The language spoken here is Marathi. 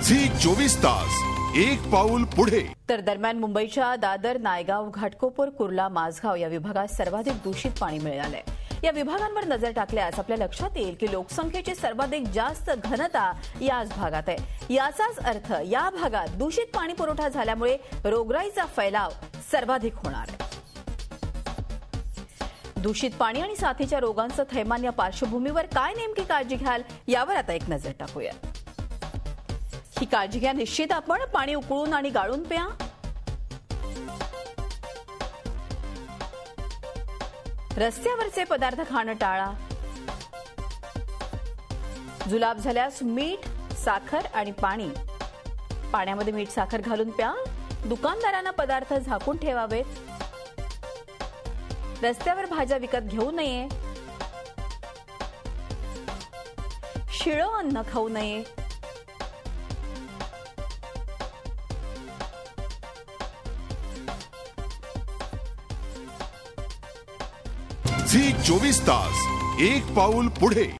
झी 24 तास एक पाऊल पुढे। तर दरम्यान मुंबईच्या दादर, नायगाव, घाटकोपर, कुर्ला, माझगाव या विभागात सर्वाधिक दूषित पाणी मिळालंय। या विभागांवर नजर टाकल्यास आपल्या लक्षात येईल की लोकसंख्येची सर्वाधिक जास्त घनता याच भागात आहे। याचाच अर्थ या भागात दूषित पाणी पुरवठा झाल्यामुळे रोगराईचा फैलाव सर्वाधिक होणार आहे। दूषित पाणी आणि साथीच्या रोगांचं थैमान या पार्श्वभूमीवर काय नेमकी काळजी घ्याल यावर आता एक नजर टाकूया। ही काळजी घ्या निश्चित आपण पाणी उकळून आणि गाळून प्या। रस्त्यावरचे पदार्थ खाणं टाळा। जुलाब झाल्यास मीठ, साखर आणि पाणी, पाण्यामध्ये मीठ साखर घालून प्या। दुकानदारांना पदार्थ झाकून ठेवावेत। रस्त्यावर भाज्या विकत घेऊ नये। शिळं अन्न खाऊ नये। झी 24 तास एक पाऊल पुढे।